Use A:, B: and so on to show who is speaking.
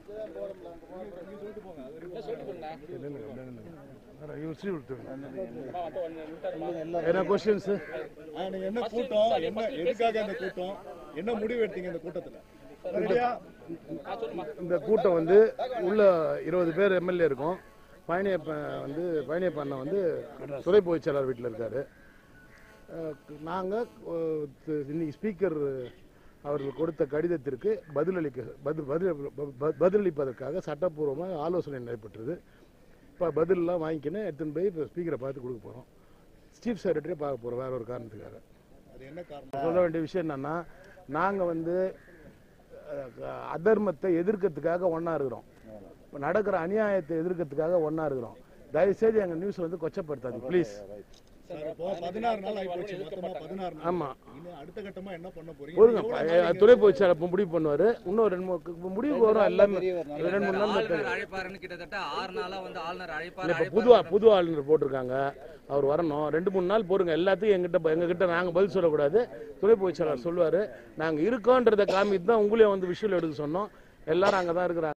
A: என்ன கூட்டம், என்ன எதுக்காக இந்த கூட்டம், என்ன முடிவு எடுத்தீங்க இந்த கூட்டத்துல?
B: இந்த கூட்டம் வந்து உள்ள 20 பேர் எம்எல்ஏ இருக்கும். பழனியப்ப அண்ணன் வந்து துறை பொதுச் செயலாளர் வீட்டில் இருக்காரு. நாங்கள் இன்னைக்கு ஸ்பீக்கர் அவர்கள் கொடுத்த கடிதத்திற்கு பதிலளிப்பதற்காக சட்டப்பூர்வமாக ஆலோசனை நடைபெற்றது. இப்போ பதிலெலாம் வாங்கிக்கின்னு எடுத்துன்னு போய் இப்போ ஸ்பீக்கரை பார்த்து கொடுக்க போகிறோம். சீஃப் செக்ரட்டரியை பார்க்க போகிறோம் வேற ஒரு காரணத்துக்காக.
A: அது என்ன காரணம்?
B: சொல்ல வேண்டிய விஷயம் என்னன்னா, நாங்கள் வந்து அதர்மத்தை எதிர்க்கிறதுக்காக ஒன்றா இருக்கிறோம். இப்போ நடக்கிற அநியாயத்தை எதிர்க்கிறதுக்காக ஒன்றா இருக்கிறோம். தயவுசெய்து எங்கள் நியூஸ் வந்து கொச்சப்படுத்தாது ப்ளீஸ்.
A: 16 நாள் ஆயிப்போச்சு. மொத்தமா 16 நாள்.
B: ஆமா.
A: அடுத்த கட்டமா என்ன பண்ண போறீங்க?
B: துறை பொதுச் செயலாளர் முடிவு பண்ணுவாரு. இன்னும் 2 முடிவு வரும். எல்லாமே 2-3 நாள்
C: அழைப்பாருன்னு கிட்டத்தட்ட 6 நாளா வந்து ஆளுநர் அழைப்பாரு.
B: புது ஆளுநர் போட்டிருக்காங்க. அவர் வரணும். 2-3 நாள் போருங்க. எல்லாத்தையும் எங்ககிட்ட நாங்கள் பதில் சொல்லக்கூடாது. துறை பொதுச் செயலாளர் சொல்லுவாரு. நாங்கள் இருக்கோன்றதை காமிட்டு தான் உங்களையும் வந்து விஷுவல் எடுக்க சொன்னோம். எல்லாரும் அங்கே தான் இருக்கிறாங்க.